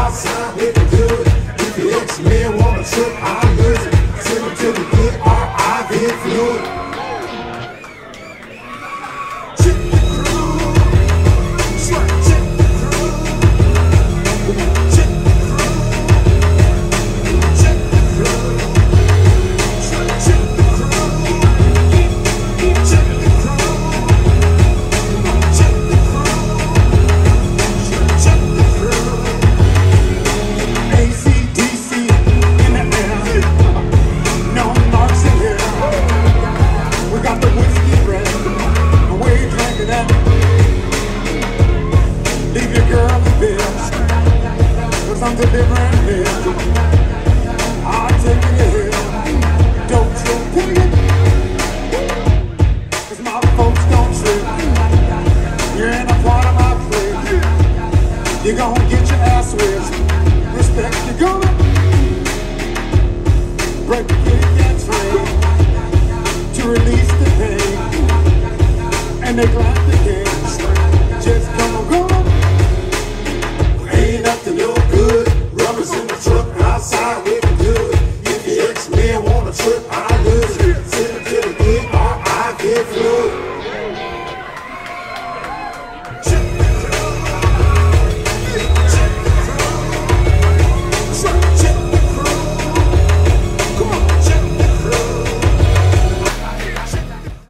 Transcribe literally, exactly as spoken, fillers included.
outside with the good. If your ex-man want a trip, I'll lose it. Send him to the good R I V fluid. Check the crew. Check, check the crew. Check the crew. Check the crew. Check, check the crew. Check the crew. Check the crew. Check the crew. A C D C in the air. No marks in here. We got the whiskey ready. And we drinking that. Leave your girl in bed. Cause I'm delivering here. I'll take you here. Don't you pick it. Cause my folks don't trip. You're in a part of my crib. You're gonna get your ass whipped. Respect, you're gonna break the